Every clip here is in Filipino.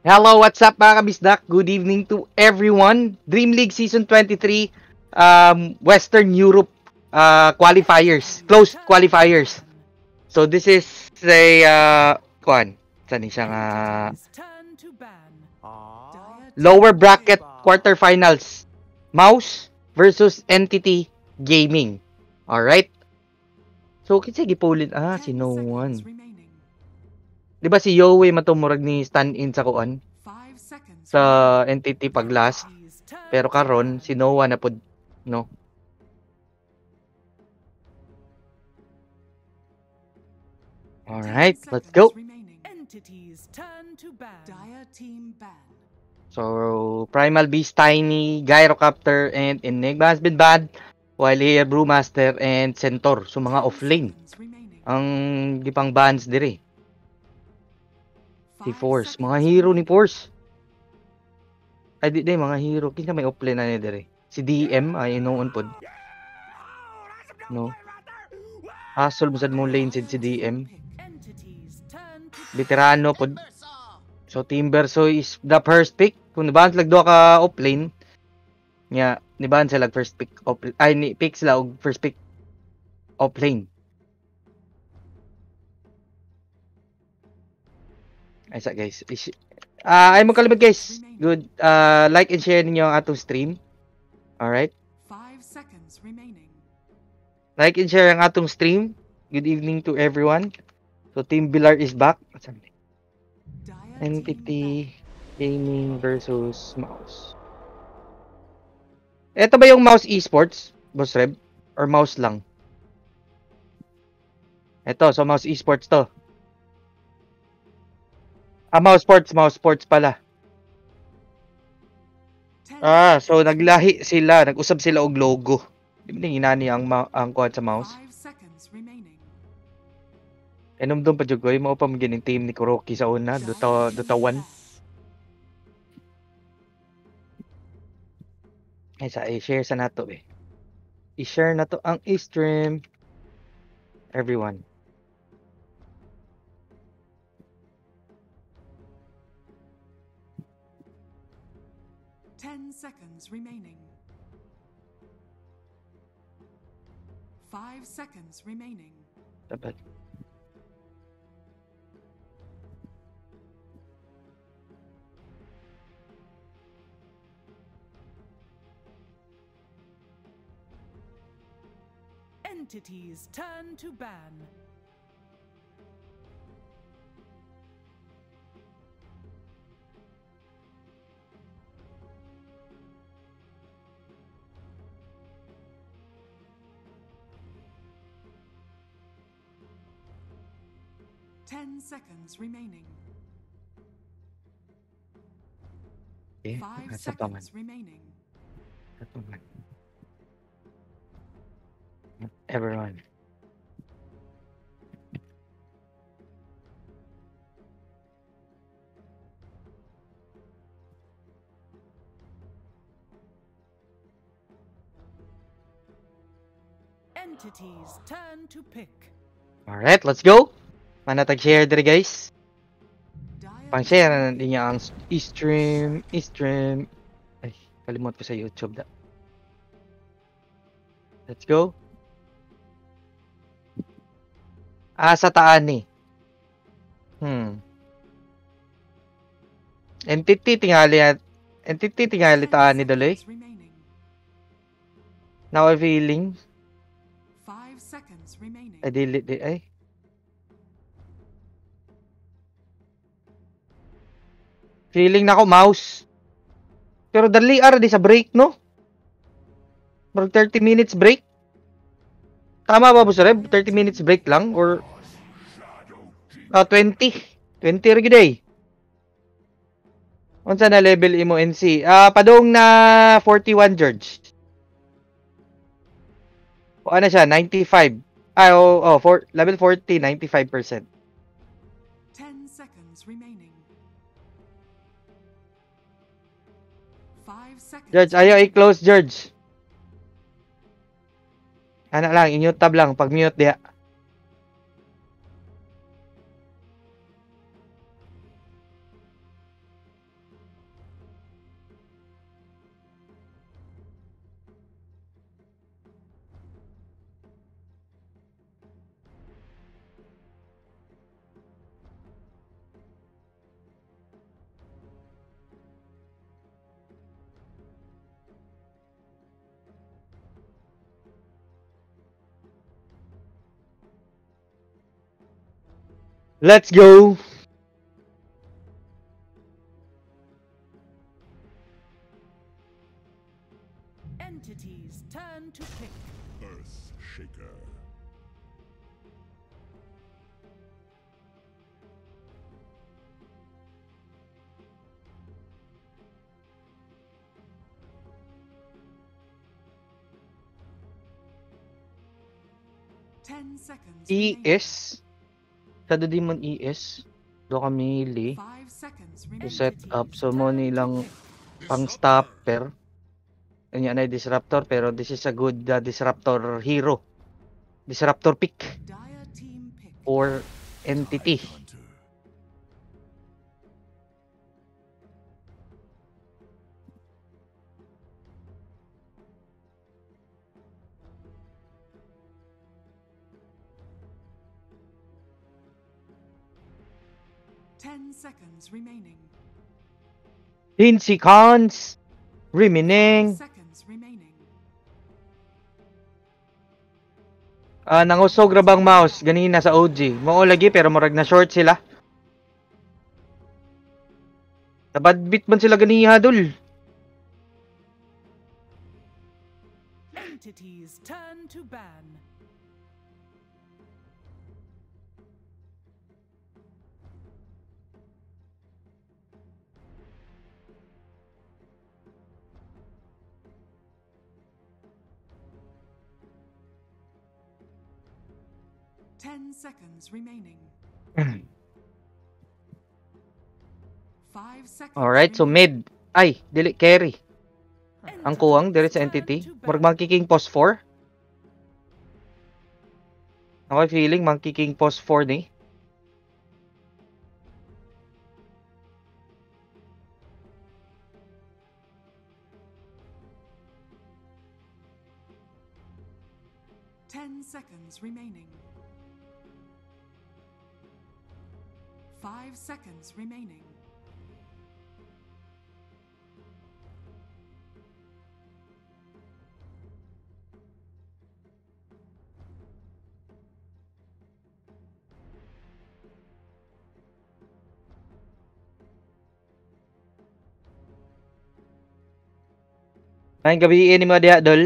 Hello, what's up mga kabisdak? Good evening to everyone. Dream League Season 23, Western Europe qualifiers, closed qualifiers. So this is a, saan siyang lower bracket quarterfinals. Mouse versus Entity Gaming. Alright? So, kinsa gipulit? Si No One. Di ba si Yowie matumurag ni stand-in sa kuan? Sa Entity pag last. Pero karon si Noah na pod, no? Alright, let's go. So, Primal Beast, Tiny, Gyrocopter, and Enigma has been banned. While here, Brewmaster and Centaur. So, mga off-lane. Ang gipang bans dire. Si Force. Mga hero ni Force. Ay, di mga hero. Kinsa may off-lane na niya dire. Si DM, ay inoon pod. No? Hustle mo sad mo lane si DM. Veterano pod. So, Team Verso is the first pick. Kung nabans lag do ka off-lane, nya niban sila first pick off, ay ni pick sila og first pick off lane. Ay sa guys. Ay mo kalimot guys. Good. Like and share ninyo ang atong stream. All right? 5 seconds remaining. Like and share ang atong stream. Good evening to everyone. So Team Villar is back. Entity Gaming versus Mouse. Ito ba yung Mouse Esports, Boss Reb? Or Mouse lang? Ito, so Mouse Esports to. Mouse Sports pala. So naglahi sila, nag-usab sila og logo. Di ba hinani ang kuha sa mouse? 5 seconds remaining. Enumdum pa jugoy mao pa magining team ni Kuroki sa una, Dota 1. Ay sa i-share sa nato eh. I-share na to ang i-stream. Everyone. Seconds remaining. 5 seconds remaining. Dapat. Entities turn to ban. Seconds remaining. Okay, 5 seconds remaining. Everyone. Entities turn to pick. Alright, let's go. Manatag share dire guys. Pang-share na niya ang i-stream. Ay, kalimot ko sa YouTube da. Let's go. Sa taan ni. Entity tingali taan ni daloy. Now I'm feeling. 5 seconds remaining. Ay. Feeling na ako mouse. Pero dali ara di sa break, no? Mag 30 minutes break. Tama ba, Boss Reb? 30 minutes break lang? Or 20? 20 rin gid eh. Unsa na level imo NC? Padung na 41, George. O ano siya? 95. Level 40, 95%. 10 seconds remaining. 5 seconds. George, ayaw i-close, George. Ano lang, i-mute tab lang. Pag-mute diya. Let's go. Entities, turn to pick. Earth Shaker. Ten seconds remaining. ES. Shadow Demon ES. Do kami melee. 5 seconds To remaining. set up. So mo Turn to nilang pick. pang stopper. Yan ay disruptor. Pero this is a good disruptor hero. Disruptor pick. Dire team pick. Or entity. Hunter. 10 seconds remaining. Lindsay Cons. 5 Rimining. seconds remaining. Nangusog ra bang mouse ganina sa OG. Mao lagi pero murag na short sila. Nabadbit man sila ganiha dul. Entities, turn to ban. Ten seconds remaining. 5 seconds. Alright, so remaining. mid. Ay, dili carry. Ang kuwang dire sa entity. Murag Monkey King post 4. Ako feeling Monkey King post 4 ni. Ten seconds remaining. 5 seconds remaining. Ay gabi ni mo diha dol.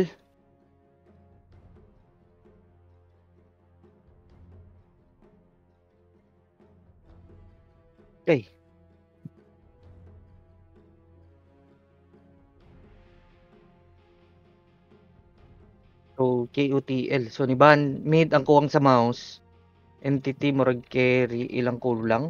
Okay. So, KUTL. So, niban mid ang kuwang sa mouse. Entity murag carry ilang kulang.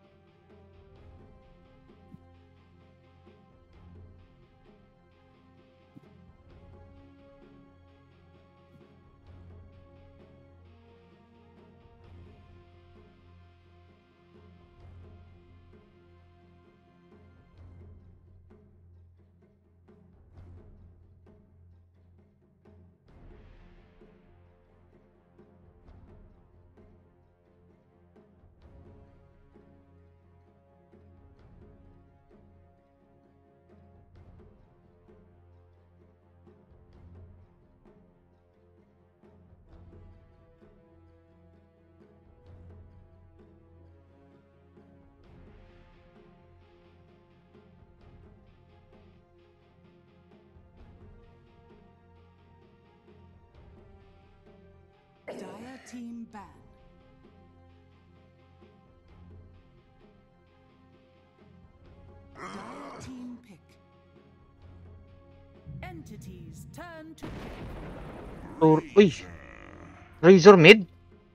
Dire team ban. Dire team pick. Entities, turn to pick. So, uy. Razor mid.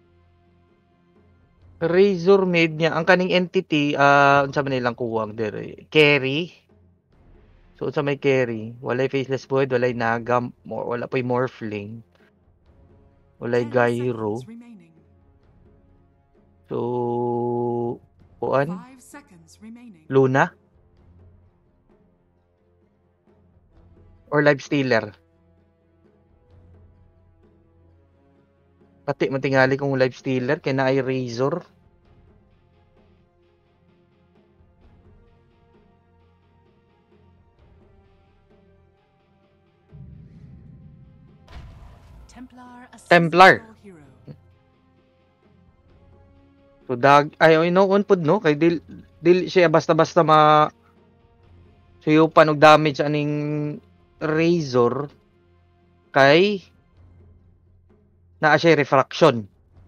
Razor mid niya ang kaning entity unsa man nilang kuwang dire? Carry. So unsa may carry? Walay faceless void, walay naga, wala pa'y morphling. Walay 10 gyro. seconds remaining. So kuan 5 seconds remaining. Luna or Life Stealer. Pati man tingali kung Life Stealer kay na ay Razor. Templar, Templar. Hero. So ay inuon pod no kay dil siya basta-basta suyo panog damage aning Razor kay naa siya refraction.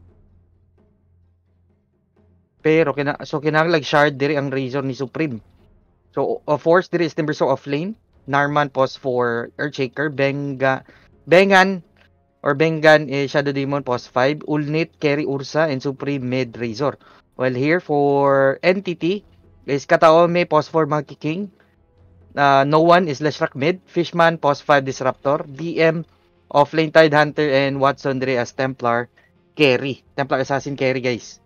Pero kinahanglan shard diri ang Razor ni Supreme. So Force diri is Timbersaw off lane, Narman pos for Earthshaker, Bengan or Bengan is Shadow Demon pos 5, Ulnit carry Ursa and Supreme mid Razor. While here for Entity is Kataome pos 4 Monkey King, No One is Leshrac mid, Fishman pos 5 Disruptor, DM offlane Tide Hunter and Watson diri as Templar carry. Templar Assassin carry guys.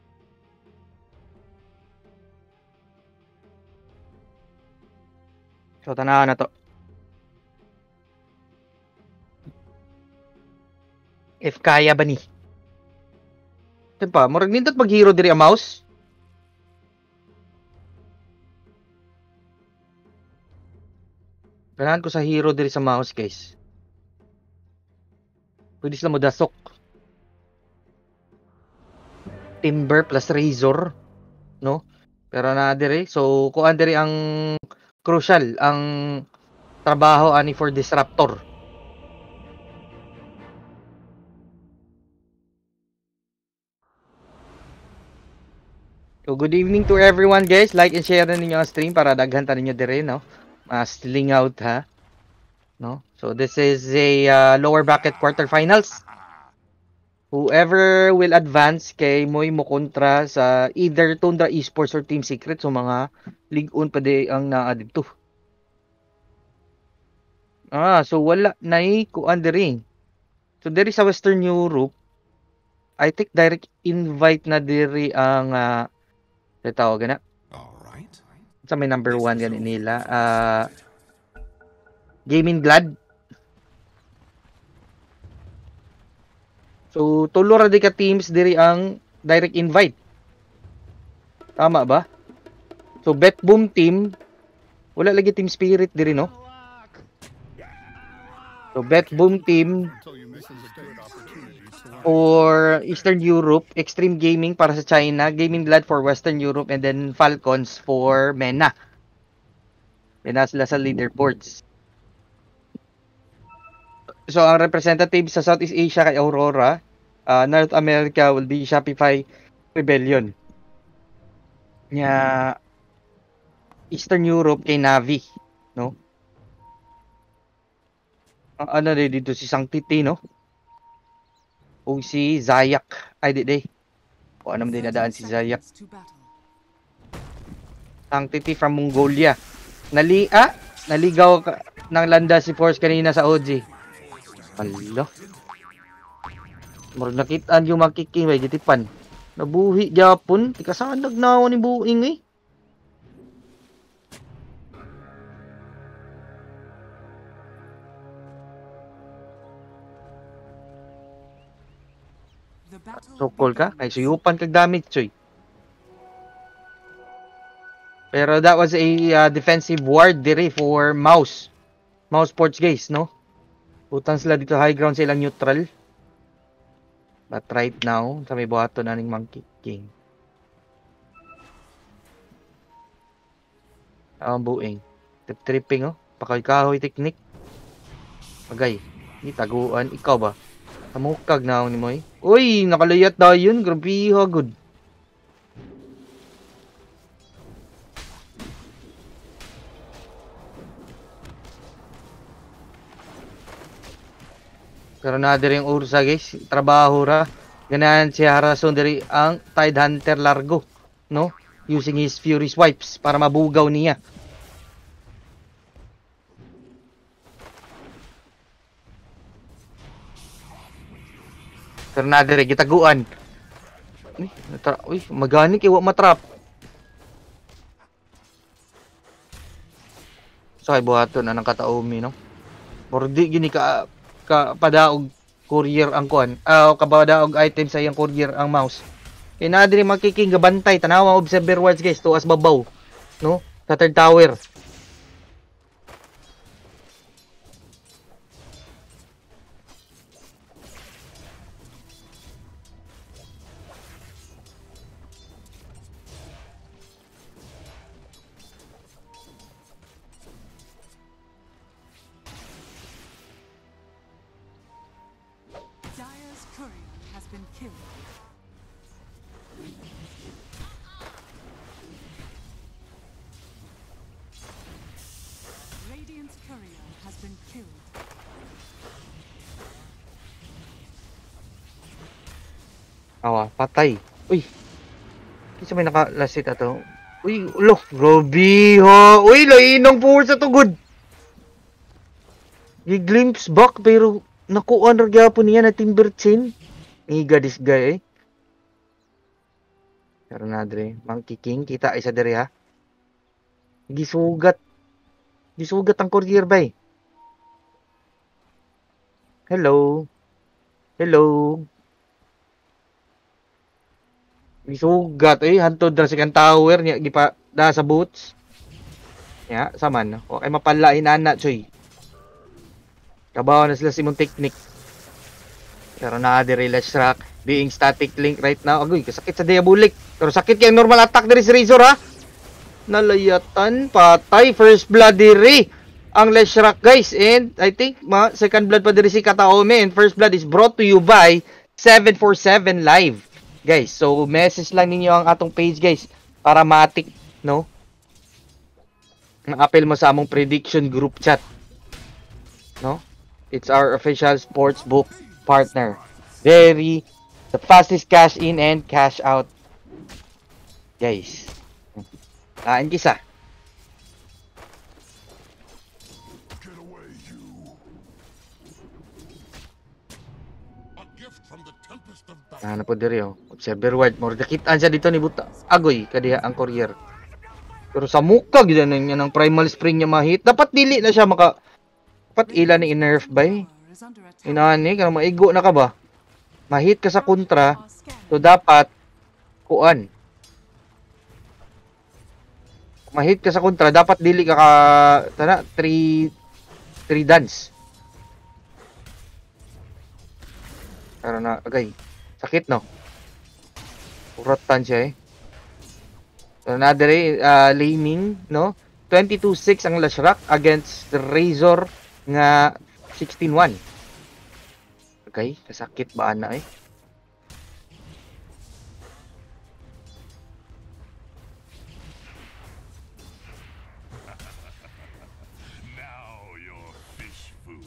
So tanahan na to. If kaya ba ni? Ito pa, murag nindot mag-hero diri ang mouse. Ganahan ko sa hero diri sa mouse guys. Pwede sila mo dasok. Timber plus Razor, no? Pero na diri, so kuan diri ang crucial ang trabaho ani for Disruptor. So good evening to everyone guys. Like and share na ninyo ang stream para daghan ta ninyo dire no. Stealing out ha. No? So this is a lower bracket quarterfinals. Whoever will advance kay mo'y mo kontra sa either Tundra Esports or Team Secret. So mga league-on pa di ang naa dito. So wala na kuan diri. So diri sa Western Europe, I think direct invite na diri ang tawag na. Alright. Sa may number 1 ganin nila. Gaming Glad. So tulo ra di ka teams diri ang direct invite. Tama ba? So Bet Boom team wala lagi Team Spirit diri no. So Bet Boom team for Eastern Europe, Extreme Gaming para sa China, Gaming Glad for Western Europe, and then Falcons for MENA. MENA sila sa leaderboards. So ang representative sa Southeast Asia kay Aurora, North America will be Shopify Rebellion. Eastern Europe kay Navi, no? Ano dito si Sanctity, no? O si Zayak. Ay, di. O ano din nadaan si Zayak. Sanctity from Mongolia. Naligaw ng landa si Force kanina sa OG. Hala. Murag nakitaan yung makiking may gitipan. Nabuhi gyapon. Tika saan nagnawa ni buing eh. Sokol ka? Ay suyupan kag damage choy. Pero that was a defensive ward diri for Mouse. Mouse Sports guys, no? Utang sila dito high ground sa ilang neutral. But right now, sa may buhato na ning Monkey King. Ang buing. Tripping oh. Pakay-kahoy technique. Pagay. Ni taguan. Ikaw ba? Kamukag na ako ni Moy. Uy! Nakalayat daw yun. Grabe good. Pero na diri yung Ursa guys, trabaho ra. Ganahan si Harason diri ang Tide Hunter Largo, no? Using his Fury Swipes para mabugaw niya. Pero na diri gitaguan. Uy, magani kay wa matrap. So ay buhaton na ng Kataomi, no? Mordi gini ka padaog courier ang kuan. Kapadaog item sa iyang courier ang mouse. Kaya na diri makiking gabantay tanawa observer wards guys tuas babaw, no? Sa third tower. courier has been killed. Radiant's courier has been killed. Awa, patay. Uy. Kasi may nakalasit ato. Uy, ulo. Grabe ha. Uy, lainang force ato good. Gi-glimpse back pero nakuha na gyapon niya na timber chain. Iga this guy eh. Pero na dre, Monkey King kita isa dere ha. Gisugat. Gisugat ang courier bay. Hello. Hello. Gisugat eh hantod ra sa kan tower niya gipa da sa boots. Ya, saman. Okay mapalain ana choy. Kabaw na sila simong technique. Pero na diri let's rock being static link right now. Agoy, kasakit sa diabolik. Pero sakit kay normal attack diri si Razor ha. Nalayatan, patay, first blood diri ang Leshrac guys, and I think second blood pa diri si Kataome, and first blood is brought to you by 747 Live guys. So message lang ninyo ang atong page guys para matik no ma-appel mo sa among prediction group chat no. It's our official sportsbook partner, very the fastest cash in and cash out guys. Kain kisa. Get away, you. A gift from the tempest of battle. Ano po diri oh. Observer ward. More dakitaan siya dito ni Buta. Agoy kadiha ang courier. Pero sa muka gid na niya ng primal spring niya mahit. Dapat dili na siya maka dapat ila ni nerf bay. Tower is under attack. Inani kana maigo na ka ba? Mahit ka sa kontra. Are scanned. So dapat kuan. Mahit ka sa kontra, dapat dili ka tana 3 dance. Pero na agay. Sakit no. Uratan siya eh. So na dere laning no. 22-6 ang Leshrac against the Razor nga 16-1. Okay, kasakit ba ana eh. Now you're fish food.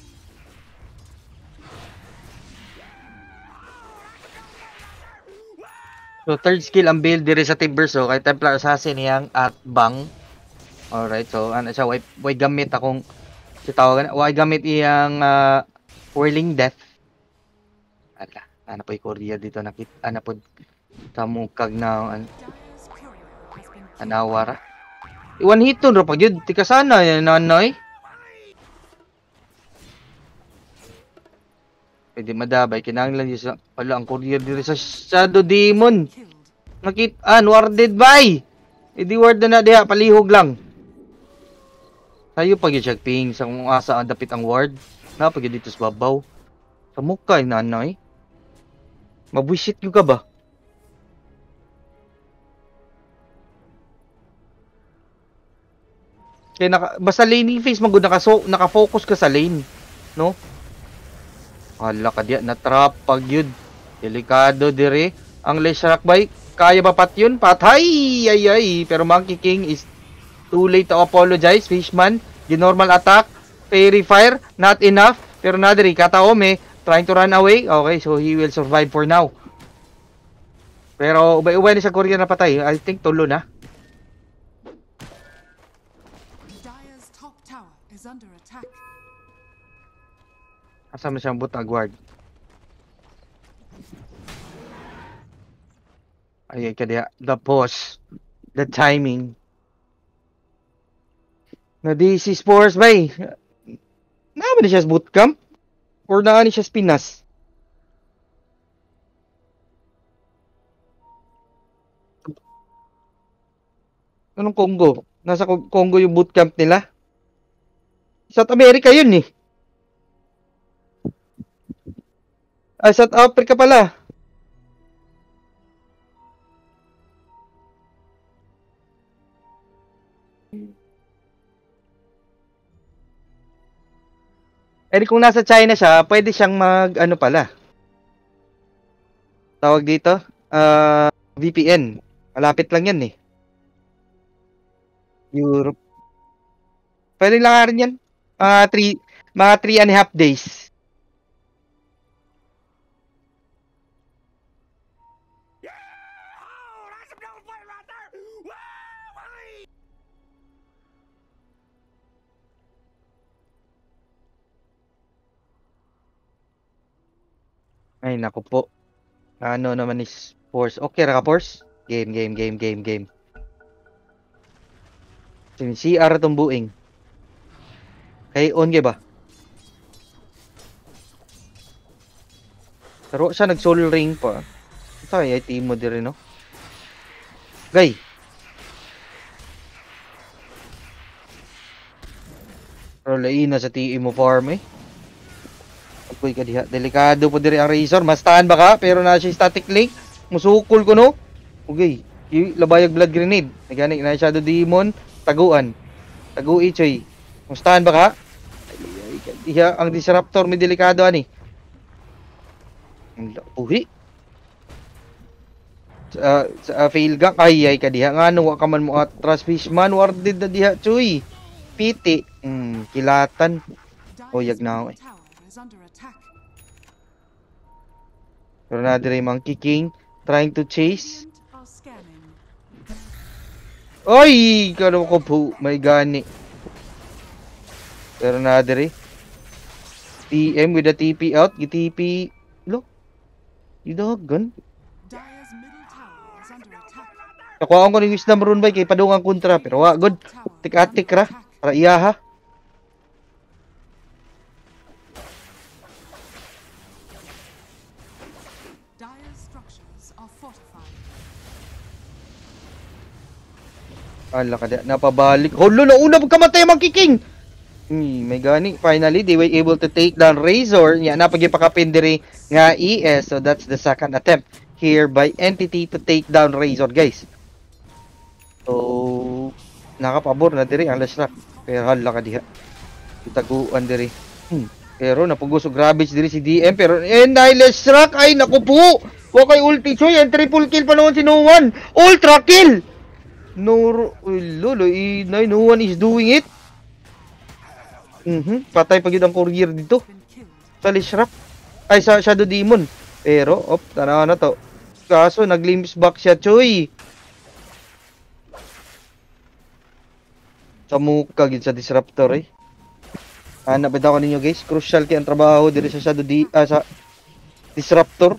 So third skill ang build diri sa Timber so kay Templar Assassin yang at bang. Alright, so ano siya way gamit akong si tawagan way gamit iyang Whirling Death. Ala, ana po Korea dito nakit ana po sa mukag na Dire's courier has been killed. anawara. Iwan hiton ro pag yun tika sana yan nanoy. Pwede madabay kinahanglan yun sa ala ang Korea diri sa Shadow Demon. Killed. Nakit warded by. Idi ward na diha palihog lang. Tayo pag siya ping sa kung asa ang dapit ang ward. Na pag dito sa babaw. Sa mukha nanay. Mabwisit yung ka ba? Kaya basta laning phase magud naka-focus ka sa lane, no? Hala ka diya na trap pag yun. Delikado dire ang Leshrac bay. Kaya ba pat yun? Patay! Ay! Pero Monkey King is too late to apologize. Fishman, normal attack. Fairy Fire, not enough. Pero nadiri, Kataome, trying to run away. Okay, so he will survive for now. Pero ubay-ubay na sa Korea na patay. I think tulo na. Dire's top tower is under attack. Asa mo siyang butag ward. Ay, kaya the pause. The timing. Na DC Sports bay. Naman siya sa bootcamp? Or naani siya sa Pinas? Anong Congo? Nasa Congo yung bootcamp nila? South America yun eh. Ay, South Africa pala. Eh kung nasa China siya, pwede siyang mag ano pala. Tawag dito, VPN. Malapit lang yan eh. Europe. Pwede lang nga rin yan. Mga 3.5 days. Ay, naku po. Ano naman is Force. Okay, ra ka, Force? Game. CR itong buing. Kay on ba? Pero siya nag-soul ring pa. Ito ay team mo din rin, no? Gay. Pero lain na sa TE mo farm eh. Agoy ka diha. Delikado po diri ang Razor. Mastahan ba ka? Pero na siya static link. Musukol ko no. Okay. Labayag blood grenade. Nagani na Shadow Demon. Taguan. Tagui choy. Mustahan ba ka? Ay, diha ang disruptor may delikado ani. Uhi. Sa fail gang ay ka diha ngano wa ka man mo atras fishman warded na diha choy. Piti. Kilatan. Oyag na ako eh. Pero na dire Monkey King trying to chase. Oy, kano ko po, may gani. Pero na dire. TM with the TP out, GTP. Lo. Idagan. Nakuha ko ng wisdom rune ba kay padungang kontra pero wa good. Tik-atik ra para iya ha. Ala ka napabalik. Holo na una pagkamatay Monkey King. May gani. Finally, they were able to take down Razor. Yan, napagipakapin diri nga ES. So, that's the second attempt here by Entity to take down Razor, guys. So, nakapabor na diri ang Lashrak. Pero hala ka diha. Itaguan diri. Pero napugusog ravage diri si DM. Pero, ay Lashrak. Ay, naku po. Wakay ulti choy. And triple kill pa naman si No1. Ultra kill. No, lolo, no one is doing it. Patay pag yun ang courier dito. Sa Lashrak. Ay, sa Shadow Demon. Pero, tanaw na to. Kaso, nag-glimpse back siya, choy. Sa muka, sa disruptor, eh. Nabitaw ko ninyo, guys. Crucial kaya ang trabaho dito sa sa disruptor.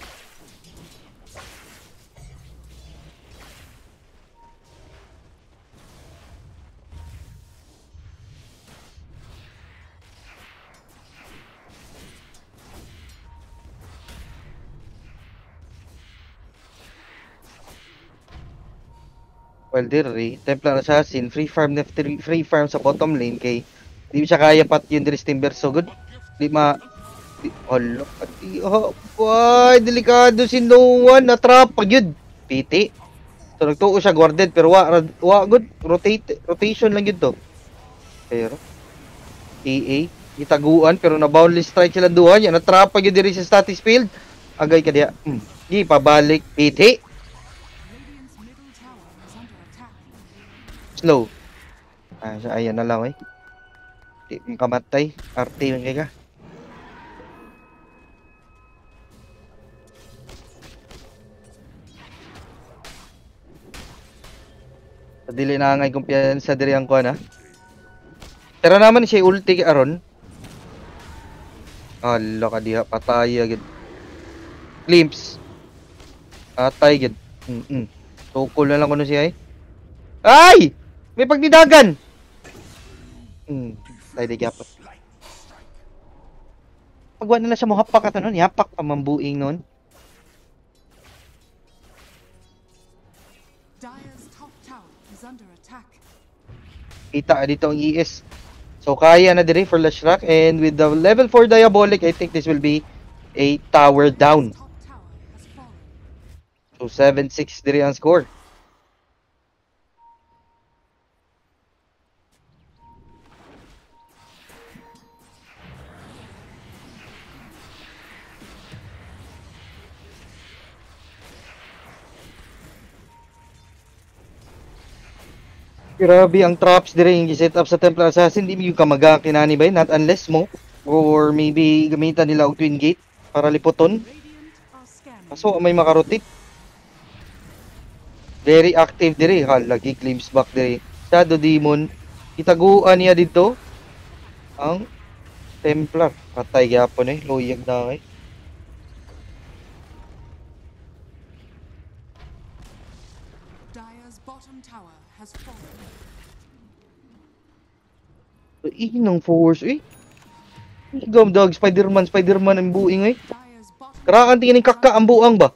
Well, diri, Templar Assassin, free farm sa bottom lane kay di siya kaya pat yung Dris Timber so good. Di hala, boy, delikado si No1 na trap pag yun. Piti. So nagtuo siya guarded pero wa good rotation lang yun to. Pero EA itaguan pero na boundless strike sila duha yan na trap pag yun diri sa status field. Agay ka diha. Di pabalik piti. Slow. Ayan na lang eh. Di mong kamatay. Arte yung kaya ka. Dili na ngay kumpiyansa diri ang kuan ha. Pero naman siya ulti aron. Hala ka diha patay agad. Glimpse. Atay gid. Tukol na lang kuno siya eh. Ay! May pagdidagan. Tayo di gapot. Pagwa na siya mo hapak ato nun. Hapak pa mambuing nun. Kita dito ang ES. So kaya na dire for Lashrak. And with the level 4 Diabolic, I think this will be a tower down. So 7-6 dire ang score. Grabe ang traps dire yung set up sa Templar Assassin. Di mo ka magakinani ba not unless mo or maybe gamitan nila og Twin Gate para lipoton. Radiant are scanning. Kaso may makarotate. Very active dire. Lagi claims back dire. Shadow Demon. Itaguan niya dito ang Templar. Patay gyapon loyag na Dire's bottom tower has fallen. Inang force Igam dog Spider-Man ang buing Dire's bottom Karaan tingin ng kaka ang buang ba?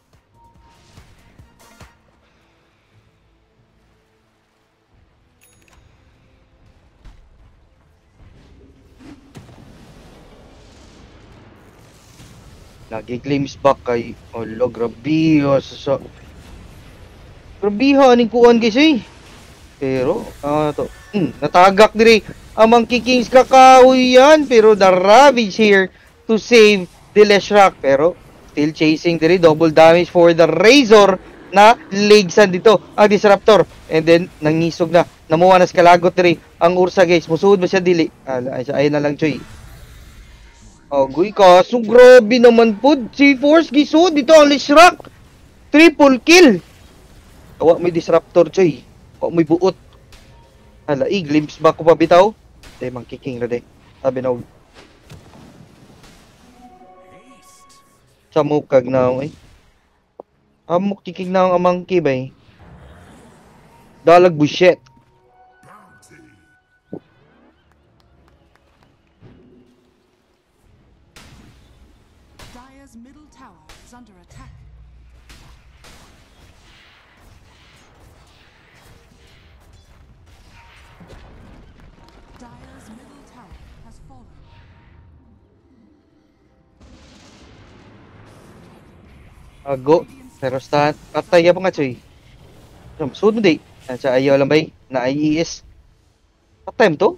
Lagi claims back kay grabe sa grabe aning kuan guys Pero natagak diri amang Kings kakahoy yan pero the Ravage here to save the Leshrac pero still chasing diri double damage for the Razor na legsan dito ang Disruptor and then nangisog na namuha na skalagot diri ang Ursa guys musuod ba siya dili ayun na lang choy agoy kaso grabe naman po si Force gisod dito ang Leshrac triple kill awa may Disruptor choy awa may buot glimpse ba ko pa bitaw mangkiking na sabi na samukag na amok kiking na ang monkey bay dalag bullshit Dire's middle tower is under attack. Dire's middle tower has fallen. ago pero patay ya pa nga choy sud mo di sa ayaw lang bay na IES patay mo to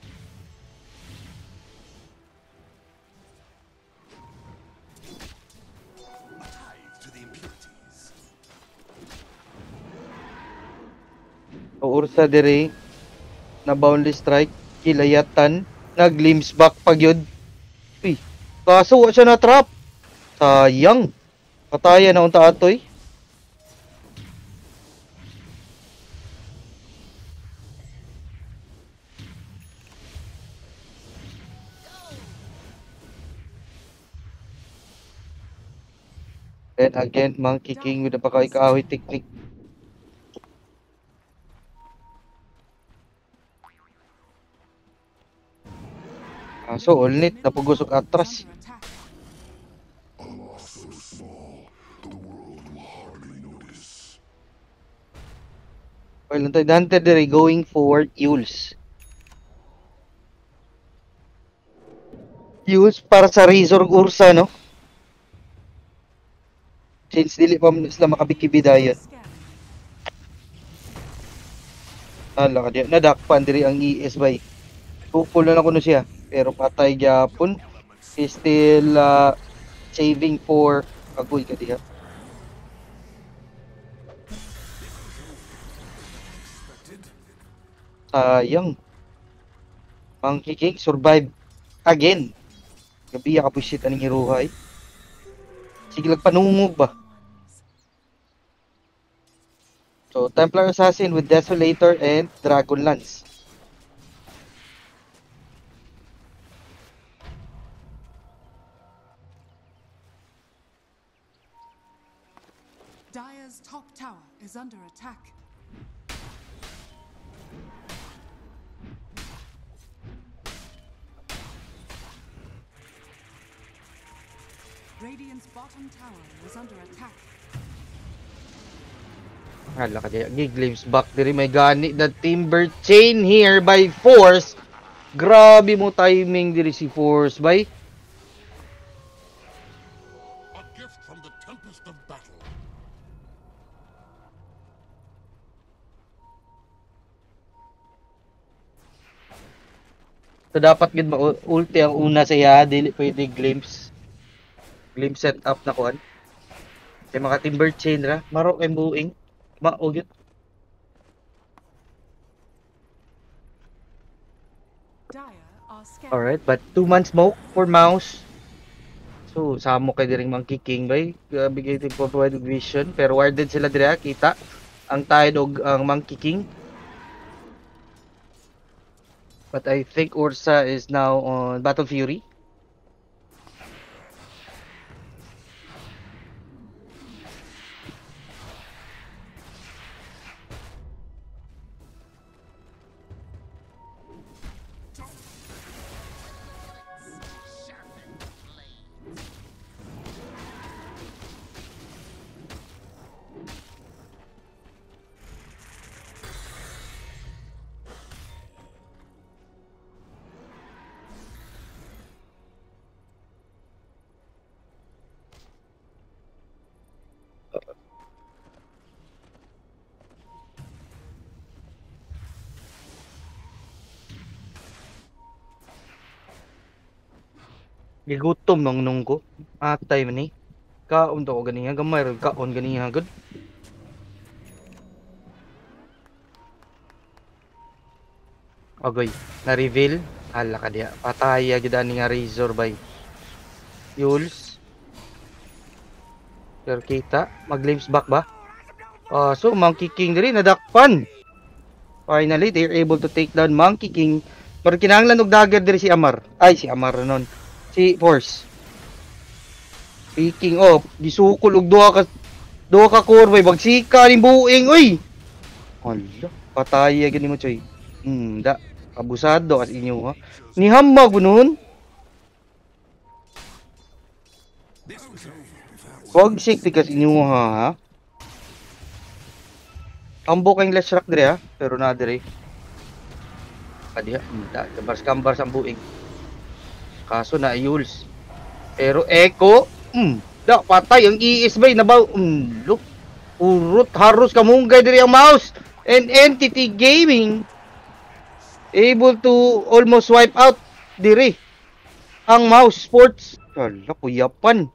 Ursa dire na boundless strike kilayatan na glimpse back pagyod kaso wa siya na trap sayang patayan na unta atoy and again monkey king with the pakay-kahoy technique so ulit napugusok atras Under attack. well nantay Dante dire going for Yules para sa Razor Ursa no since dili pa sila makabikibidayat Scanning. ka diya nadakpan diri ang ES bay kupol na kuno siya pero patay gyapon still saving for agoy ka diha sayang Monkey King survive again gabi ka pusit aning hiruhay sige lang panungog ba so Templar Assassin with Desolator and Dragon Lance Dire's top tower is under attack. Radiant's bottom tower is under attack. hala ka diya giglimpse back diri may gani the Timber Chain here by Force grabe mo timing diri si Force bay A gift from the tempest of battle. so dapat gid ulti ang una sa iya dili pwede glimpse setup na kuan kay mga Timber Chain ra maro kay buing maog yun Dire are scanning. Alright, but 2-man smoke for Mouse. So, samo kay diring Monkey King bay. Bigay din po provide vision. Pero warded sila dira, kita. Ang Tide og ang Monkey King. But I think Ursa is now on Battle Fury. Gigutom nung ko. Atay man ni. Kaon to ko ganiha gamay ron kaon ganiha gud. Agoy, na-reveal. Hala ka diya. Pataya gid ani nga Razor bay. Yules. Pero kita, mag-limbs back ba? So Monkey King diri nadakpan. Finally, they're able to take down Monkey King. Pero kinahanglan og dagger diri si Amar. Ay, si Amar ron. Si Force. Speaking of, gisukol og duha ka core bay bagsika ning buing oy. Hala, patay gyud nimo choy. Da abusado as inyo ha. Ni hamag nun. Wag sik tikas inyo ha. Ambo kayong less rock dire ha, pero na dire. Kadiha, gambar ang buing. Kaso na Yules. Pero Echo, da patay ang ES bay nabaw. Look. Urot harus kamunggay diri ang Mouse. And Entity Gaming able to almost wipe out diri ang Mouse Sports. Hala, kuyapan.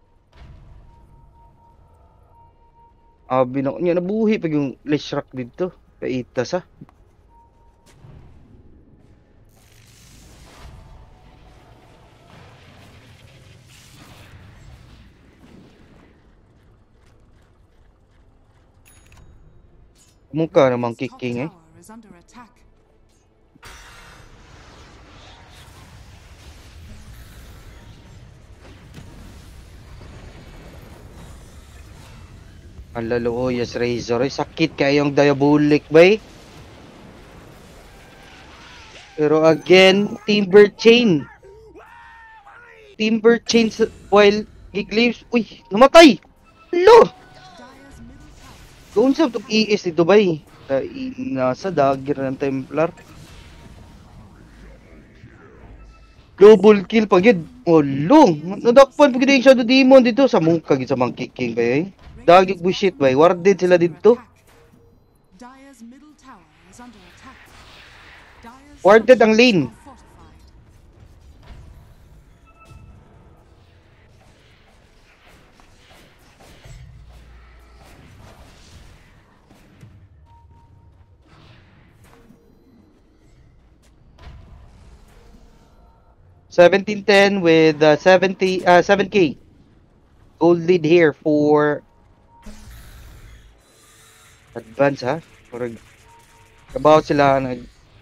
Abi na niya nabuhi pag yung Leshrac dito. Kaitas ha. Mukha namang kicking eh. Tower is under attack. Ang lalo, yes, Razor. Ay, sakit kayong diabolic ba eh. Pero again, Timber Chain. Timber Chain while Giglims. Uy, namatay! Lo! Dire's middle tower. Doon sa itong ES dito ba eh. Nasa dagger ng Templar. Double kill pa gid. Oh, lo! Nadakpan pa gid yung Shadow Demon dito. Sa mukha gid sa Monkey King ba eh. Dagig bullshit ba? Warded sila dito. Dire's middle tower is under attack. Dire's Warded ang lane. are fortified. $17.10 with 7K gold lead here for advance ha. For about sila nag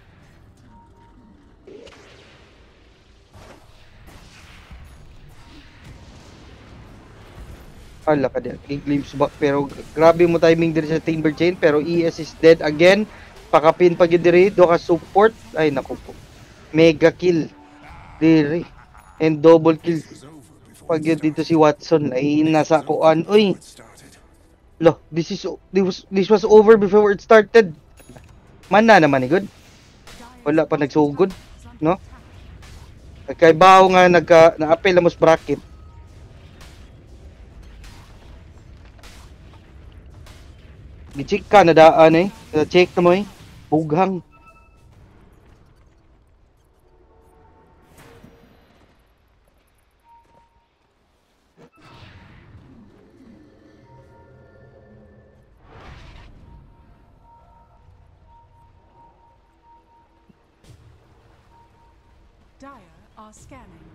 ala ka diyan glimpse back pero grabe mo timing diri sa Timber Chain pero ES is dead again. Pakapin pa gid diri do ka support ay naku po. Mega kill diri and double kill pag yun dito si Watson ay nasa kuan oy lo this was over before it started man na naman ni good wala pa nagsugod no kay bawo nga na-apel amos bracket gi-check ka na daan eh check na mo eh bughang. Dire are scanning.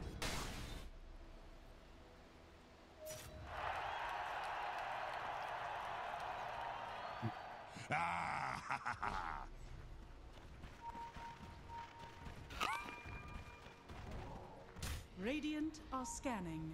Radiant are scanning.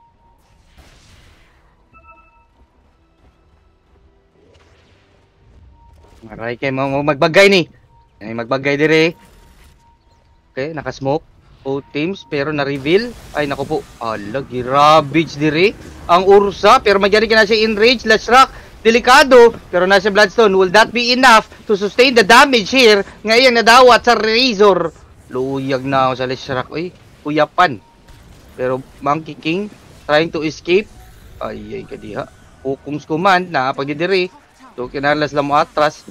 Aray kay mo magbagay ni. Ay magbagay dire. Okay, naka-smoke. Both teams pero na-reveal. Ay nako po. Ala, ravage dire. Ang Ursa pero magyari ka na siya in range. Let's rock. Delikado pero nasa Bloodstone. Will that be enough to sustain the damage here? Ngayon nadawat sa Razor. Luyag na ako sa Let's rock. Uy, kuyapan. Pero Monkey King trying to escape. Ay kadiha. Hukung's command na pagdiri. So kinalas lang mo atras.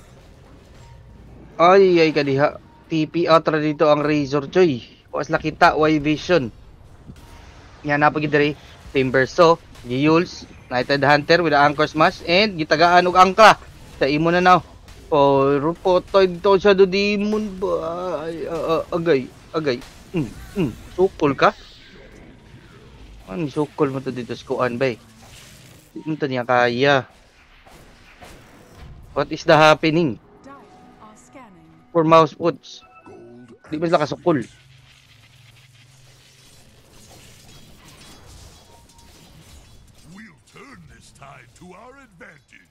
Ay kadiha. TP atra dito ang Razor Choy. Was nakita Y Vision. Yan na pagdiri. Timbersaw, Giuls, Nighted Hunter with the Anchor Smash and gitagaan og angkra. Sa imo na now. Oh, rupotoy dito sa do demon ba. Agay. Sukol ka? Ano sukol mo to dito sa kuan bay? Hindi mo to niya kaya. What is the happening? Dire are scanning. For mouse puts. Di ba sila kasukol? We'll turn this tide to our advantage.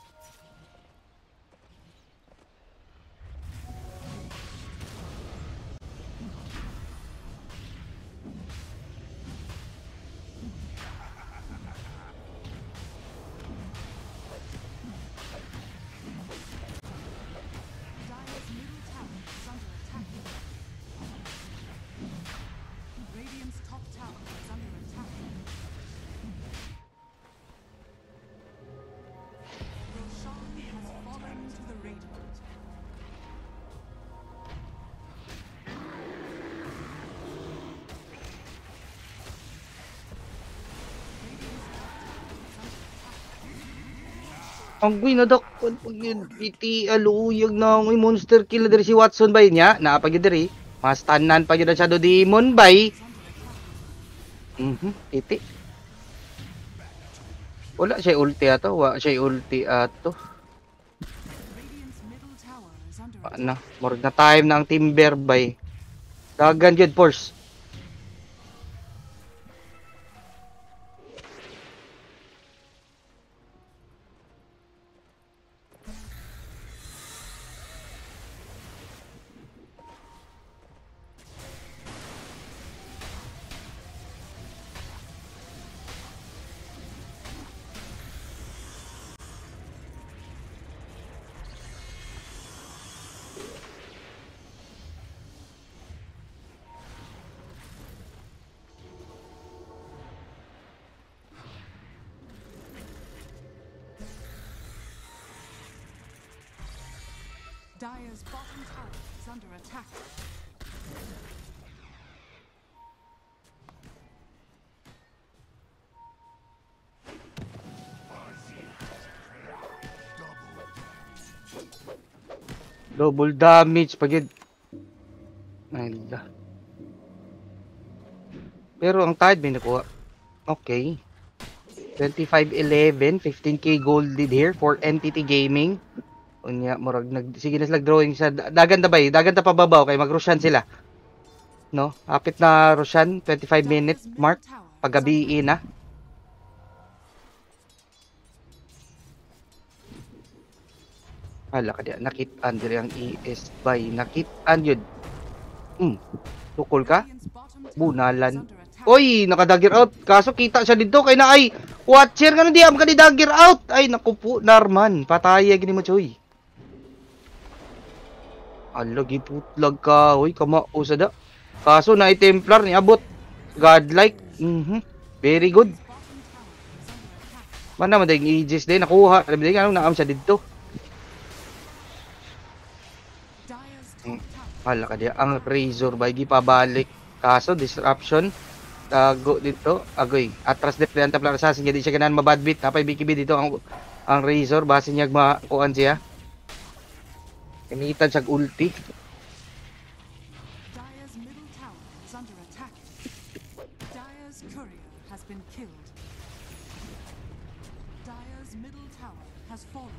Dire's middle tower is under attack. Radiant's top tower is under attack. Roshan has fallen to the Radiant. Ang ginadakpan pag yun, iti aluyag na ang monster kill na diri si Watson bay niya, naapag yun diri, mas tanan pa yun na Shadow Demon bay. Iti. Wala siya ulti ato, wala siya ulti ato. Radiant's middle tower is under attack. Ano, morag na time na ang Timber bay. Dagan yun, force. Dire's bottom tower is under attack. Double damage pag yun. Ay, la. Pero ang tide may nakuha. Okay. 25-11, 15k gold lead here for Entity Gaming. Unya, murag sige na sila drawing sa dagan na bay, dagan ta pababaw kay mag-Roshan sila. No? Apit na Roshan, 25 minute mark paggabi na. Hala ka diya, nakit-an diri ang ES by nakit-an yun. Tukol ka? Radiant's bottom tower Bunalan. is under attack. Oy, nakadagger out. Kaso kita siya dito kay na ay watcher nga di am ka ni dagger out. Ay naku po, Narman. Patay gini mo choy. Ala giputlag ka. Oy, kamao sada. Kaso na Templar ni abot. Godlike. Very good. Mana man ding Aegis din nakuha. Alam din anong naam siya dito. Dire's top tower Hala ka diya ang Razor by gipabalik. Kaso disruption tago dito agoy atras de plan tapla sa hindi siya ganahan mabadbit napay BKB dito ang Razor base niya makuan siya imitan siya ulti Dire's middle tower has been killed. Dire's middle tower has fallen.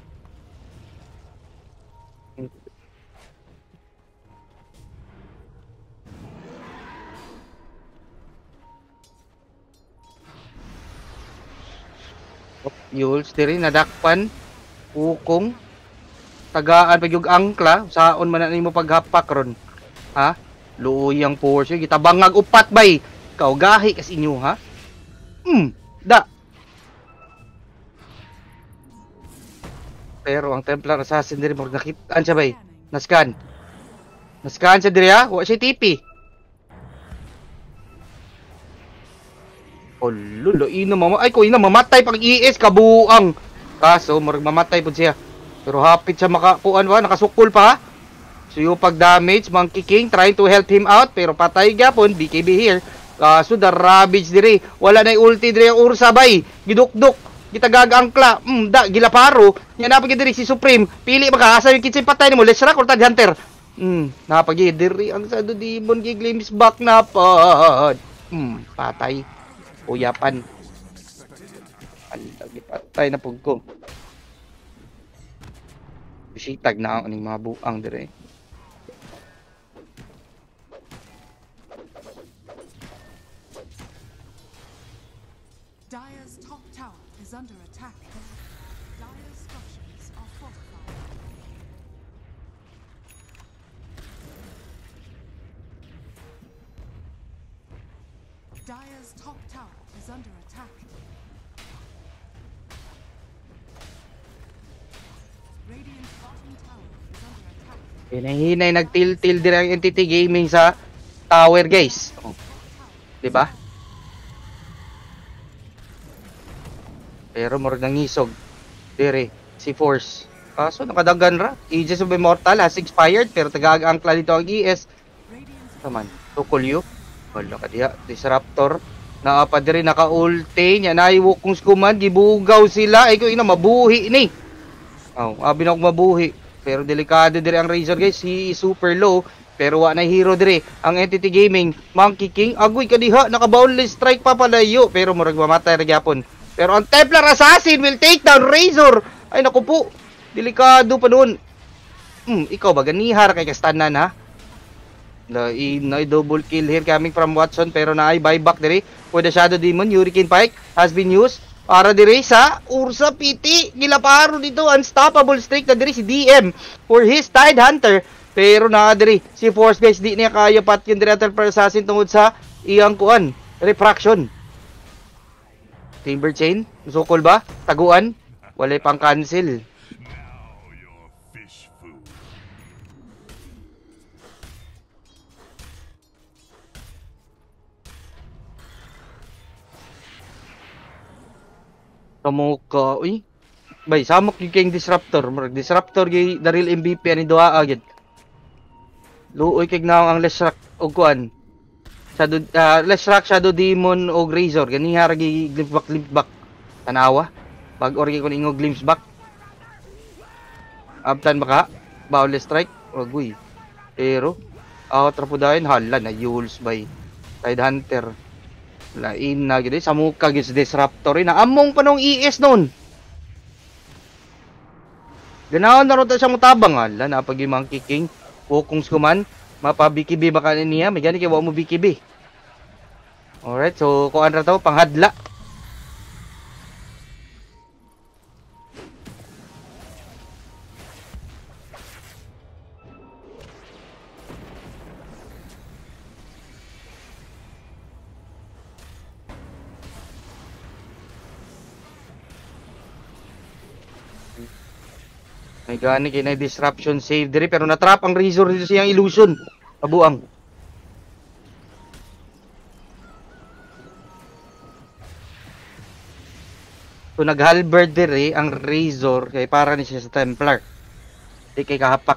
Yules diri nadakpan ukong tagaan pag yung angkla saon man na nimo paghapak ron ha luyang force gitabangag upat bay ikaw gahi kas inyo ha da pero ang Templar Assassin diri mo nakitaan siya bay nascan siya diri ha wa siya TP. Oh, lulo, ay ko ina mamatay pag ES kabuang. Kaso mamatay pud siya. Pero hapit siya makakuan ba, nakasukol pa. So yung pag damage, Monkey King trying to help him out pero patay gyapon BKB here. Kaso the ravage diri, wala na ulti diri ang Ursa bay. Gidukduk, gitagaga angkla. Da gilaparo. Nya napagi diri si Supreme. Pili maka asa yung kitsin patay nimo, let's rock or tag hunter. Napagi diri ang Shadow Demon gi glimpse back na pod. Patay. Uyapan. Lagi patay na pug ko. Bisitag na ang mga buang dire. Dire's top tower is under attack. Dire's structures are fortified. Dire's top tower is under attack. Radiant's bottom tower is under attack. Hinahinay nagtil-til dire ang Entity Gaming sa tower, guys. Oh. 'Di ba? Pero murag nangisog dire si Force. Kaso nakadagan ra. Aegis of Immortal has expired pero tagaag ang dito ang ES. Naman, tukulyo. Wala ka diha, Disruptor. Naapa diri naka-ulti nya naiwo kung skuman gibugaw sila ay ko ina mabuhi ni. Abi na ako mabuhi. Pero delikado diri ang Razor guys, he is super low pero wa na hero diri ang Entity Gaming. Monkey King agoy ka diha naka-boundless strike pa palayo pero murag mamatay ra gyapon. Pero ang Templar Assassin will take down Razor. Ay naku po, delikado pa noon. Ikaw ba ganihar kay kastanan ha? Na double kill here coming from Watson pero na ay buyback diri for the Shadow Demon. Hurricane Pike has been used para diri sa Ursa PT. Gilaparo dito unstoppable streak na diri si DM for his Tide Hunter. Pero na diri si Force guys di niya kaya pat yung Director per Assassin tungod sa iyang kuan refraction. Timber Chain, sukol ba? Taguan? Walay pang cancel. Kamuka, uy. Bay, samok yung king Disruptor. Disruptor yung the real MVP ani doa agad. Luoy kay naong ang Leshrac og kuan. Leshrac Shadow Demon og Razor. Ganiha ra gi glimpse back. Tanawa. Pag orgi ko ningo glimpse back. Abtan baka Boundless Strike. Agoy. Pero out ra pudayon hala na Yules bay. Tide Hunter. Lain na gid sa muka gid Disruptor na among panong ES noon. Ganaon na ro ta siya mutabang hala na pag Monkey King kung skuman mapabikibi baka niya may gani kay wa mo bikibi. Alright, so kuan ra to panghadla. May gani kay na disruption save diri pero natrap ang Razor dito siyang illusion. Kabuang. So nag-halberd diri ang Razor kay para ni siya sa Templar. Di kay kahapak.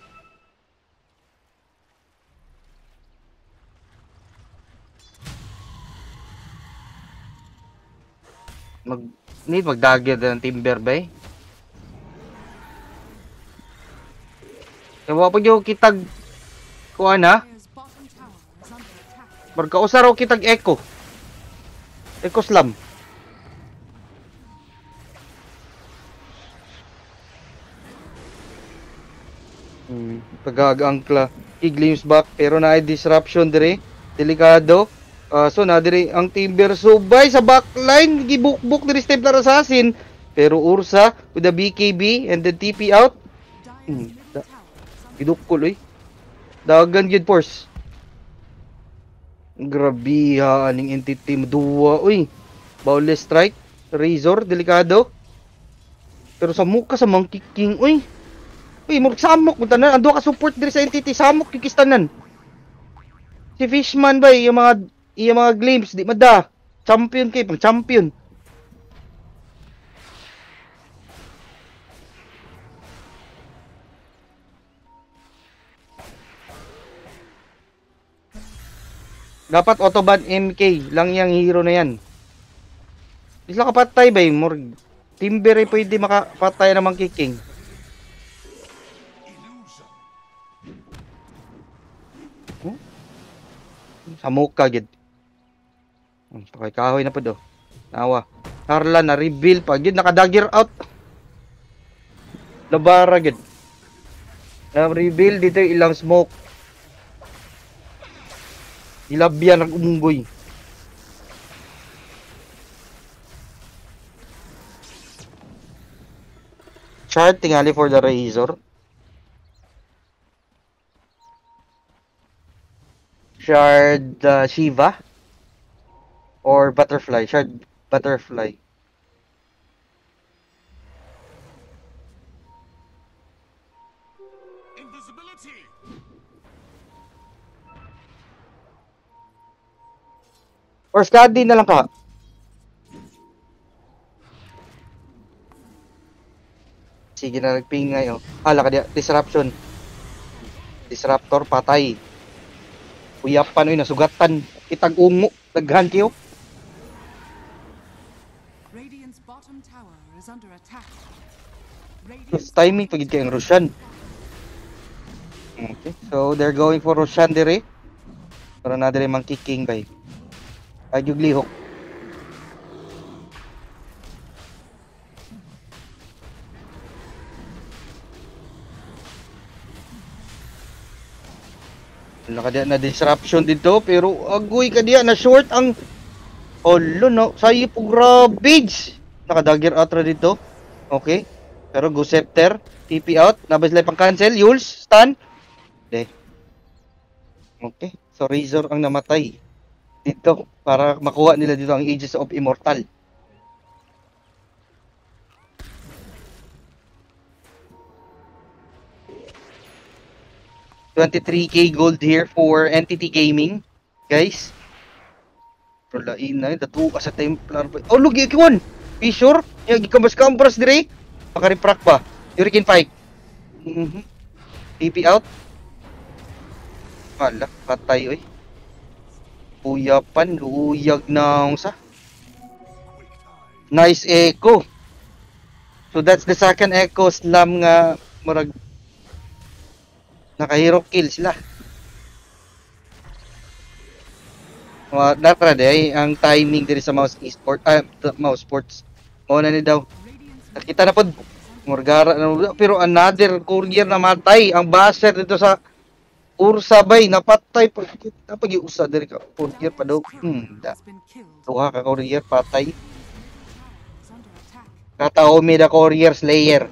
Magdagger ng Timber bay. Ewa pa yung kitag kuha na. Marka usaraw kitag echo. Eco Slam. Pag-aangkla. I-glimpse back pero na disruption dire. Delikado. So na dire ang Timber subay sa backline. Gibukbuk dire Templar Assassin. Pero Ursa with the BKB and the TP out. Dire's middle tower is under Gidukol oy. Dagan gid force. Grabe ha aning entity mo duwa oy. Bowless strike, Razor delikado. Pero sa muka sa Monkey King oy. Uy, murag samok mo tanan. Ando ka support diri sa entity, samok kikistanan. Si Fishman ba yung mga glimpse di mada. Champion kay pang champion. Dapat autoban MK lang yang hero na yan. Isla ka patay ba yung murag Timber ay pwede makapatay ng Monkey King. Samok ka gid. Pakay kahoy na pud oh. Nawa. Carla na reveal pa gid naka-dagger out. Labara gid. Na reveal dito yung ilang smoke. Ilabyan ang unggoy. Chart tingali for the Razor. Shard Shiva or Butterfly. Shard Butterfly. Invisibility. Or Skadi na lang ka. Sige na nagpingay oh. Hala ka diya. Disruption. Disruptor patay. Uyapan oy nasugatan. Kitag ungo. Daghan kayo. Radiant's bottom tower is under attack. Plus timing pagid kay ang Roshan. Okay. So they're going for Roshan dire. Para na dire mang kicking bay. Ay yung lihok. Nakadiya na disruption dito pero agoy kadiya na short ang Olo no, sayo po garbage. Nakadagger out ra dito. Okay. Pero go scepter, TP out, nabaslay pang cancel, Yules, stun. De. Okay. So Razor ang namatay dito para makuha nila dito ang Aegis of Immortal. $23K gold here for Entity Gaming, guys. Prolain na datu sa Templar. Oh, lugi ikon. Fissure, yung gikambas-kambras dire. Maka-refract pa. Hurricane 5. TP out. Hala, patay oy. Uyapan, luyag na sa. Nice echo. So that's the second echo slam nga murag naka-hero kill sila. Natra day ang timing diri sa mouse esport mouse sports. Mo na ni daw. Nakita na pod Morgara pero another courier na matay ang baser dito sa Ursa bay napatay pag usa diri ka courier pa daw. Duha ka courier patay. Kataomi da courier slayer.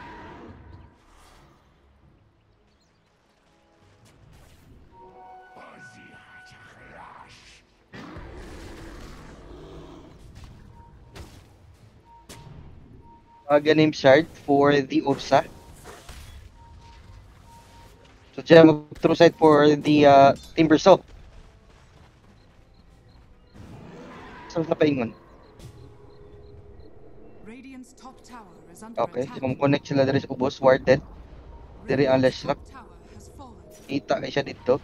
Ganim shard for the Ursa. So dyan mag-through side for the Timber Saw. Saan na paingon? Radiant's top tower is under Okay, attack. kung connect sila dari sa ubos, warded. Dari ang Radiant's Leshrac. top tower has fallen. Kita kay siya dito.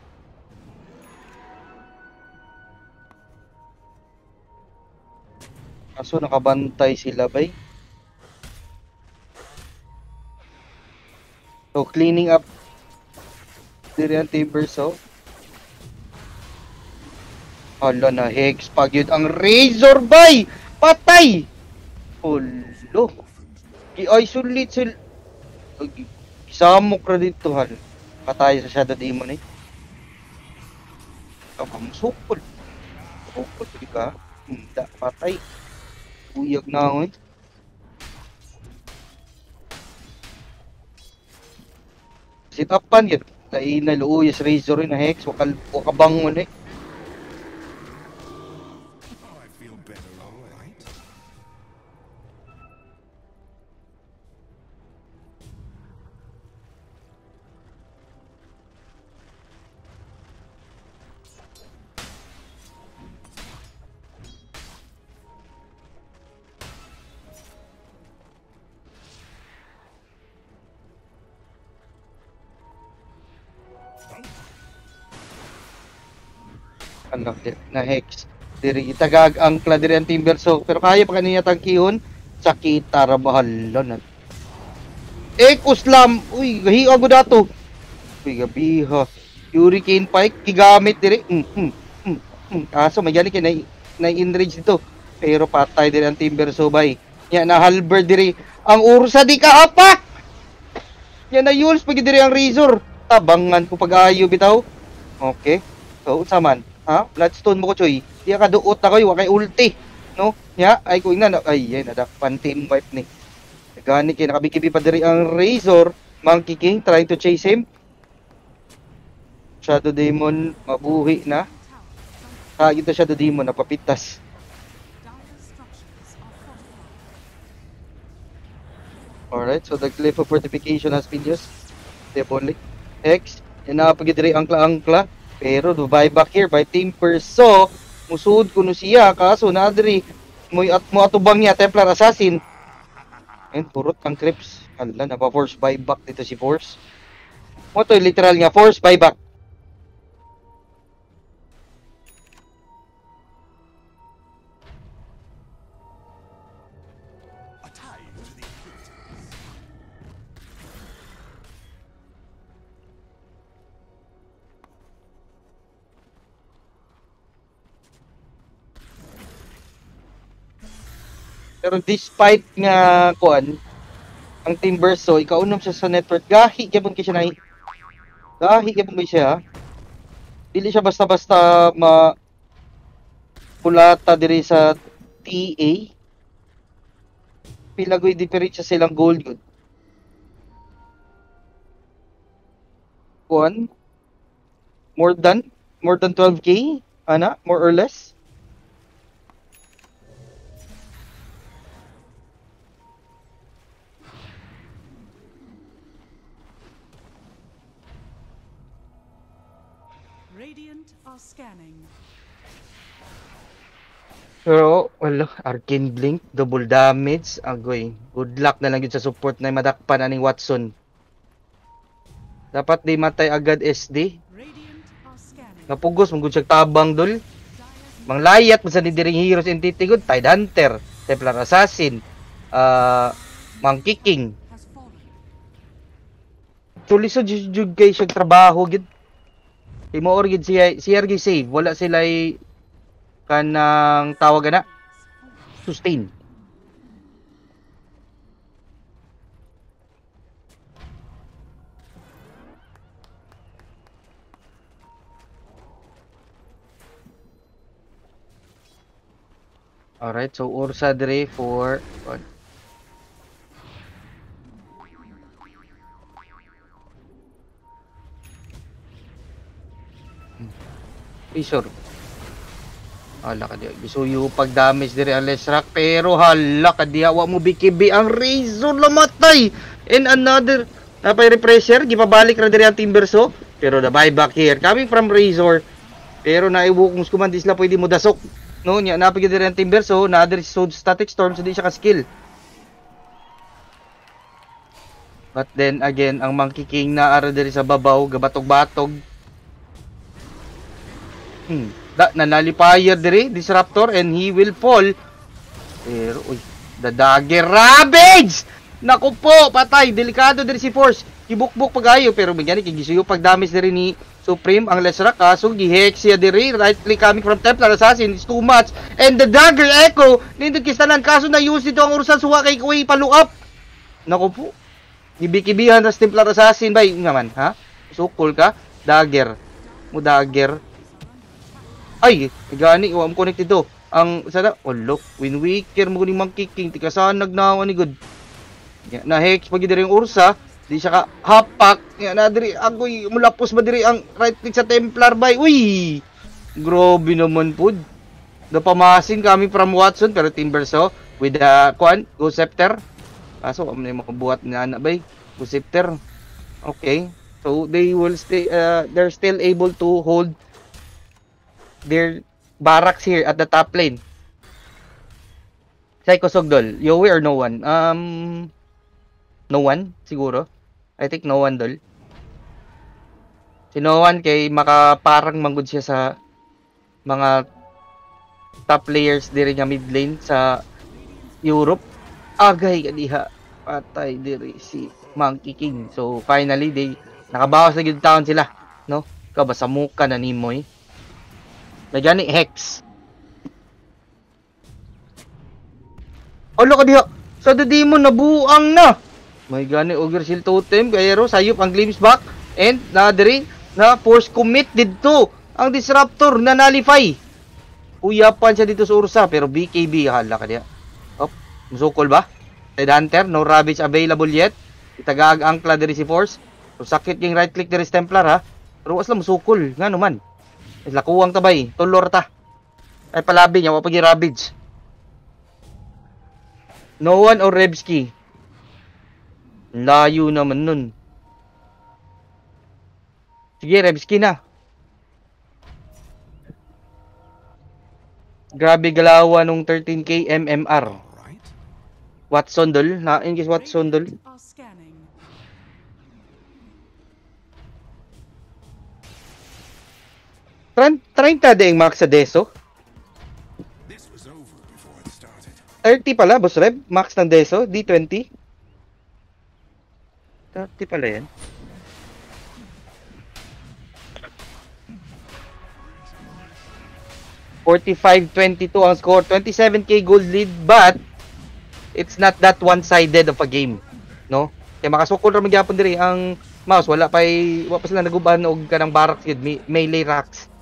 Kaso nakabantay sila bay. So cleaning up diri ang Timber Saw. Hala na Hex pag yun ang Razor bay! Patay! Ulo. Ay sulit. Isamok ra dito hal. Patay sa Shadow Demon eh. Sukol. Sukol ka. Hindi patay. Uyag na ako eh. Sit upan yun. Lain na luuyas Razor na Hex. Wakabangon eh. I feel better, all right. Anak na Hex. Diri itagag ang diri ang Timbersaw pero kaya pa kaniya tangkihon sakita ra bahalon. Kuslam. Uy, gahiya ko dato. Uy, gabiha. Hurricane Pike gigamit diri. Kaso may gani kay na enrage dito. Pero patay diri ang Timbersaw bay. Nya na halberd diri. Ang Ursa di ka apak. Nya na Yules pag diri ang Razor. Tabangan ko pag-ayo bitaw. Okay. So, saman. Ha? Bloodstone mo ko, Choy. Di ka duot na kayo, kay ulti. No? Ya, ay ko na. Ay, yan, nadakpan team wipe ni. Gani kay nakabikibi pa diri ang Razor. Monkey King trying to chase him. Shadow Demon mabuhi na. Ito Shadow Demon napapitas. Alright, so the Glyph of Fortification has been used. Definitely. Hex, yan na pagidiri angkla-angkla. Pero do buyback here by Timbersaw. Musud kuno siya kaso nadiri mo atubang niya Templar Assassin. And purot ang creeps. Hala na pa force buyback dito si Force. Mo to literal nga force buyback. Pero despite nga kuan ang Timbersaw ikaunom siya sa network gahi gyapon kay siya gahi gyapon kay siya. Dili siya basta-basta pulata diri sa TA. Pilagoy different siya silang gold good. Kuan more than 12k ana more or less. Radiant are scanning. Pero, wala, Arcane Blink, double damage, agoy. Good luck na lang yun sa support na madakpan aning Watson. Dapat di matay agad SD. Radiant are scanning. Napugos, mong siya tabang dul. Manglayat, sa didiring heroes entity good, Tide Hunter, Templar Assassin, Monkey King. Has fallen. Tulisod jud kay siya trabaho gid. Imo or gid siya gi save, wala sila kanang tawag na sustain. Alright, so Ursa Dre for Razor. Hala ka diya. Gisuyo pag damage diri ang Lesrak. Pero hala ka diya. Wa mo bikibi ang Razor lamatay. And another. Napay refresher. Gipabalik na diri ang Timbersaw. Pero the buyback here. Coming from Razor. Pero naiwo kung skuman di sila pwede mo dasok. No, nya napay diri ang Timbersaw. Another Sword Static Storm. So di siya ka-skill. But then again, ang Monkey King na ara diri sa babaw. Gabatog-batog. Nanalipayer diri Disruptor and he will fall. Pero uy, the Dagger Ravage. Naku po, patay, delikado diri si Force. Gibukbuk pagayo pero bigyan ni gisuyo pag damage diri ni Supreme ang Leshrac, kaso gihex siya diri, right click coming from Templar Assassin, is too much, and the Dagger Echo, nindot kistanan, kaso na-use dito ang Ursa suwa kay Kuway paluap. Naku po, gibikibihan sa Templar Assassin, bay, naman, ha? Sukol ka, Dagger, mo Dagger. Ay, gani, am connected to. Ang, sana, oh look, Windwaker, mo kuning mangkiking, tikasanag na ako ni good. Na-hex, pag diri yung Ursa, di siya ka hapak na diri agoy mulapos ba diri ang right click sa Templar bay. Uy, grabe naman pud, napamasin kami from Watson pero Timbersaw with the Go Scepter. So may makabuhat na ana bay Go Scepter. Okay, so they will stay, they're still able to hold their barracks here at the top lane. Psycho Sogdol, Yowie or no one? No one siguro. I think no one dol. Si no one kay makaparang manggod siya sa mga top players diri nga mid lane sa Europe. Agay kadiha patay diri si Monkey King. So finally they nakabawas na gyud taon sila, no? Kabasamuka na nimoy. Nagani Hex. Olo kadiha sa Demon nabuang na. May gani Ogre Shield Totem, kayero sayop ang glimpse back, and na diri na force commit dito ang Disruptor na nalify. Uyapan siya dito sa Ursa pero BKB hala ka diya. Hop, musukol ba? Red Hunter, no Ravage available yet. Itagaag angkla diri si Force. So sakit yung right click diri si Templar ha. Pero asla musukol, ngano man. Lakuwang tabay, tulor ta. Ay palabi niya wa pagi Ravage. No one or Rebski. Layo naman nun. Sige, Rebski na. Grabe galawa nung 13k MMR. Watson dol? Na-engage Watson dol? Are scanning. 30 daing max sa Deso? 30 pala, Boss Reb? Max ng Deso? D20? 30 pala yan. $45-22 ang score. 27k gold lead, but it's not that one-sided of a game, no? Kaya makasukol ra magyapon diri ang Mouse, wala pa sila naguban og kanang barracks gid, melee racks.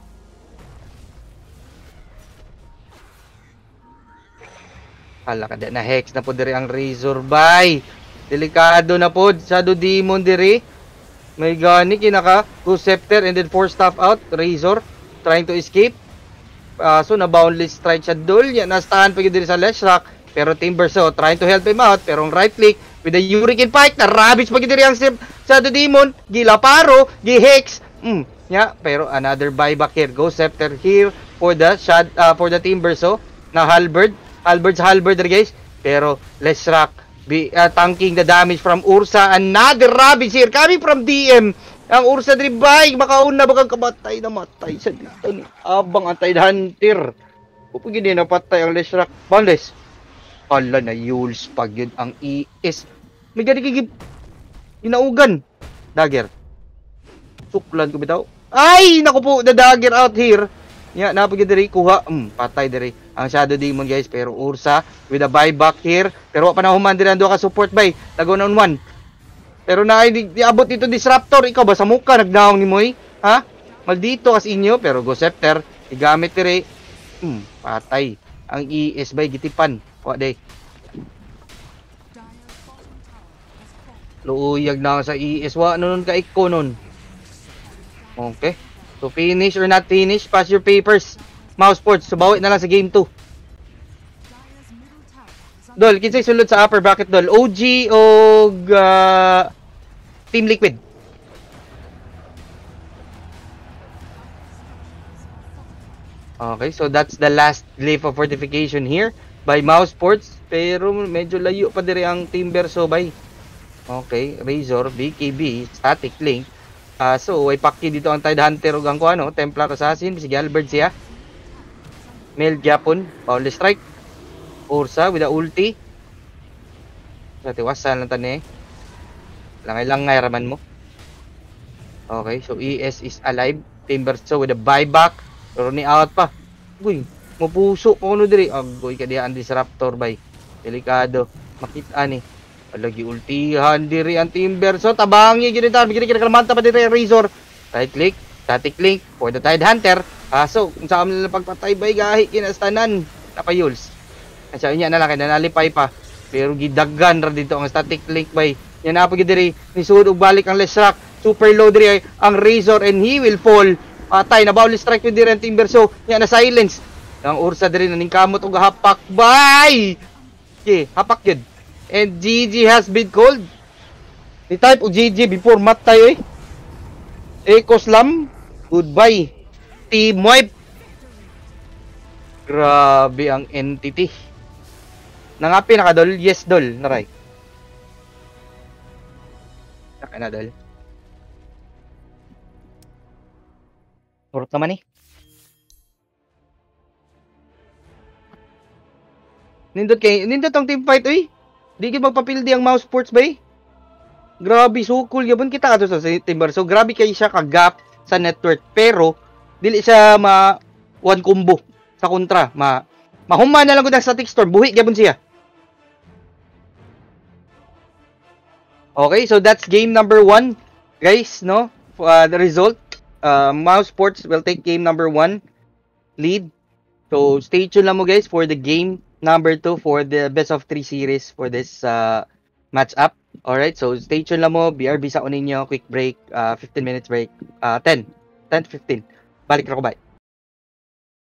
Hala kada na hex na po diri ang Razor bay. Delikado na po Shadow Demon diri. May gani kinaka Go Scepter and then 4 staff out. Razor trying to escape. So na boundless strike siya dul. Yan nastahan pa diri sa Leshrac. Pero Timbersaw trying to help him out. Pero ang right click with the Hurricane Pike na ravage pa diri ang Shadow Demon. Gilaparo, gi-hex. Pero another buyback here. Go Scepter here for the Timbersaw na Halberd diri guys. Pero Leshrac tanking the damage from Ursa. Another ravage here coming from DM. Ang Ursa diri bay makauna bagang kamatay na matay sa dito ni abang antay hunter. Upo gid na patay ang Leshrac. Boundless. Hala na Yules pag yun ang ES. May gani kigib inaugan. Dagger. Suklan ko bitaw. Ay naku po, the Dagger out here. Napagid diri kuha. Patay diri ang Shadow Demon guys, pero Ursa with a buyback here. Pero pa na human diri ando ka support bay. Lagon on one. Pero na diabot dito Disruptor, ikaw ba sa muka nagdaong ni Moy? Ha? Maldito as inyo, pero Go Scepter igamit diri. Patay. Ang ES bay gitipan. Wa day. Luuyag na sa ES wa nun ka iko nun. Okay. So finish or not finish, pass your papers. Mouse Sports, subawi na lang sa game 2. Dol, kinsay sulod sa upper bracket dol? OG o Team Liquid? Okay, so that's the last glyph of fortification here by Mouse Sports. Pero medyo layo pa diri ang Timbersaw bay. Okay, Razor, BKB, Static Link. So, way pakki dito ang Tide Hunter ug ang Templar Assassin, sige Albert siya. Mel Japon, Boundless Strike. Ursa with the ulti. Sa tiwasan lang tani. Langay-langay raman mo. Okay, so ES is alive. Timbersaw with a buyback. Pero ni out pa. Uy, mupuso po ano diri. Agoy ka diya ang disruptor bay. Delikado. Makita ni. Lagi ultihan diri ang Timbersaw. Tabangi gid ta. Bigyan kinakalmanta pa diri Razor. Right click, static link for the Tide Hunter. So kung saan nila pagpatay bay gahi kinastanan. Napayuls. Asa niya na lang kay nalipay pa. Pero gidagan ra dito ang static link bay. Yan na po diri ni sud og balik ang Leshrac. Super low diri ang Razor and he will fall. Patay na bawal strike yun diri ang Timbersaw. Yan na silence. Ang Ursa diri naning kamot og hapak bay. Okay, hapak yun. And GG has been called. Ni type og GG before matay Echo Slam. Goodbye. Team wipe. Grabe ang entity. Nangapi nakadol? Yes, dol. Naray. Nakanadol. Turot naman Nindot ang team fight Di gid magpapildi ang mouse sports bay. Grabe sukol gyapon kita ato sa Timbersaw. Grabe kay siya ka gap sa network pero dili siya one combo sa kontra. Mahuma na lang gud ang static storm. Buhi gyapon siya. Okay, so that's game number 1. Guys, no? The result Mouse Sports will take game number 1 lead. So stay tuned lang mo guys for the game number 2 for the best of 3 series for this match up. Alright, so stay tuned lang mo. BRB sa unin nyo. Quick break. 15 minutes break. 10 to 15. Balik na ko, bye.